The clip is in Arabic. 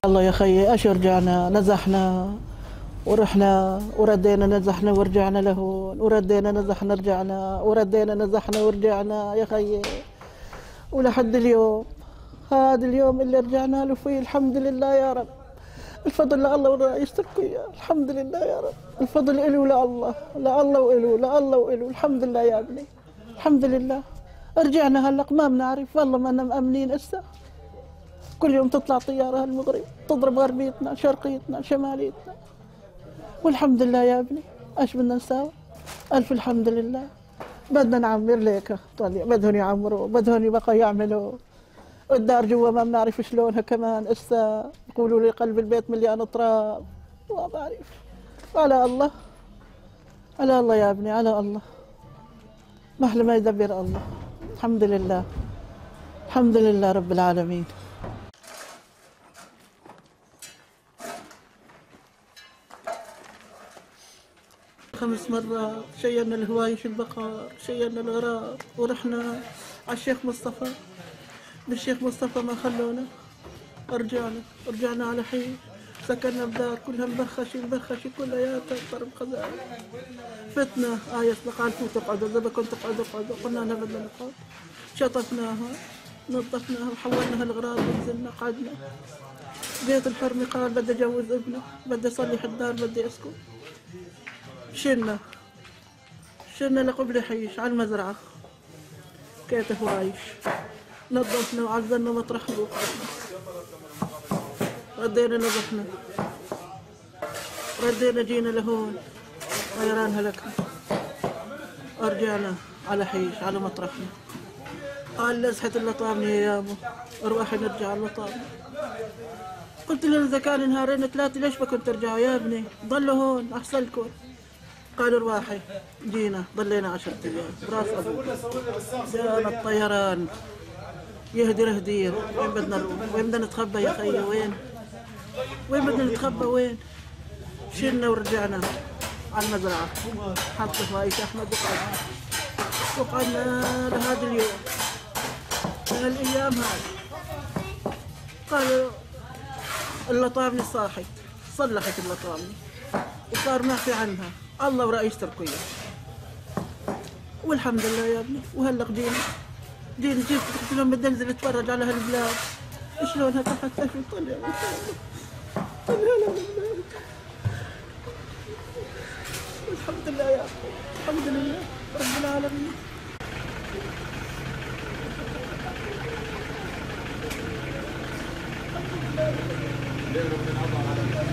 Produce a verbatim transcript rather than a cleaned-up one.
الله يا خيي ايش رجعنا نزحنا ورحنا وردينا نزحنا ورجعنا لهون وردينا نزحنا رجعنا وردينا نزحنا ورجعنا يا خيي، ولحد اليوم هذا اليوم اللي رجعنا له فيه الحمد لله يا رب. الفضل لله والله يشتركوا اياه، الحمد لله يا رب. الفضل إله لله، لا الله وإله، لا الله وإله. الحمد لله يا ابني، الحمد لله. رجعنا هلق ما بنعرف والله، ما انا مأمنين هسه. كل يوم تطلع طيارة المغرب تضرب غربيتنا شرقيتنا شماليتنا، والحمد لله يا ابني. ايش بدنا نساوي؟ الف الحمد لله. بدنا نعمر ليك طالع، بدهم يعمروا، بدهم بقى يعملوا. الدار جوا ما بنعرف شلونها كمان اسا، يقولوا لي قلب البيت مليان تراب، ما بعرف. على الله، على الله يا ابني، على الله. محل ما يدبر الله. الحمد لله، الحمد لله رب العالمين. خمس مرات شيلنا الهوايش البقر، شيلنا الغراب، ورحنا على الشيخ مصطفى. بالشيخ مصطفى ما خلونا، رجعنا رجعنا على حين. سكننا بدار كلها مبخشي مبخشي كلياتها ضرب خزائن. فتنا آية قال فوتوا اقعدوا، إذا بدكم تقعدوا اقعدوا، قلنا لها بدنا نقعد. شطفناها نظفناها وحولناها الغراب ونزلنا قعدنا. بيت الحرمي قال بدي اجوز ابنه، بدي اصلح الدار، بدي اسكن. شلنا شلنا لقبل حيش على المزرعة كيت هوايش، نظفنا وعزلنا مطرح وقعدنا. ردينا نظفنا، ردينا جينا لهون غيران هلكنا، رجعنا على حيش على مطرحنا. قال لزحت اللطامني يا يابو، ارواحي نرجع على اللطامني. قلت له اذا كان نهارين ثلاثة ليش ما كنت ترجعوا يا ابني؟ ضلوا هون احسن لكم. قالوا ارواحي. جينا ضلينا عشرة ايام براس ابوك. جانا الطيران يهدر هدير. وين بدنا نروح؟ وين بدنا نتخبى يا خيي؟ وين؟ وين بدنا نتخبى؟ وين؟ شلنا ورجعنا على المزرعة. حط فايش احمد وقعدنا وقعدنا لهذا اليوم، من الايام هاي. قالوا اللطامني صاحت، صلحت اللطامني وصار معفي عنها. الله ورئيس تركيا، والحمد لله يا ابني. وهلق جينا جينا جيت قلت لهم بدي انزل اتفرج على هالبلاد شلونها تحت. طلع طلع الحمد لله يا ابني، الحمد لله رب العالمين. الحمد لله.